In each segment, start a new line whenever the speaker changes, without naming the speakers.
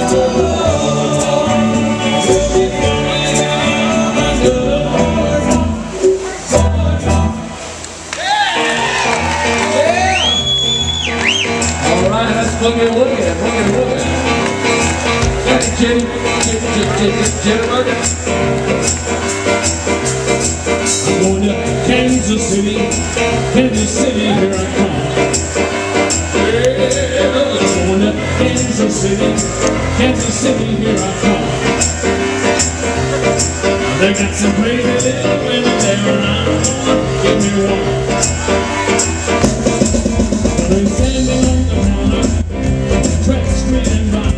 I'm going to Kansas City, here I come. I'm going to Kansas City, here I come. They got some crazy little women there around. Give me one. They send me on the corner, track street and rock.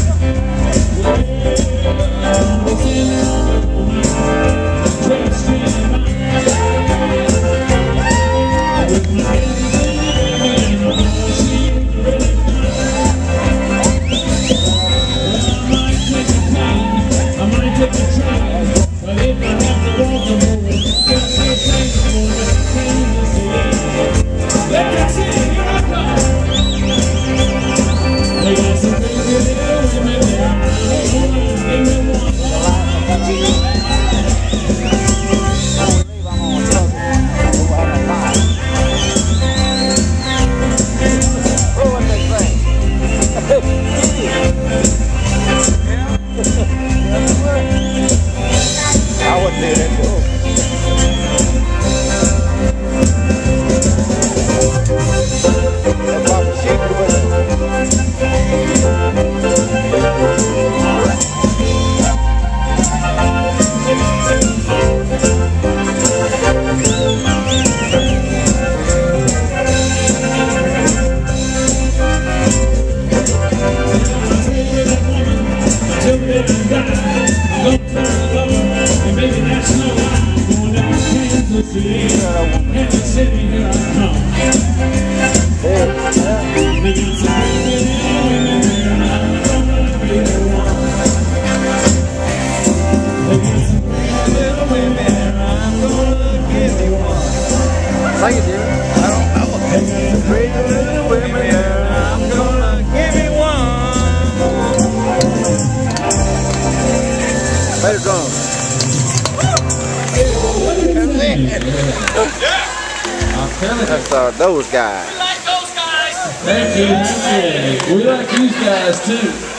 That's those guys.
We like those guys. Thank you. We like these guys too.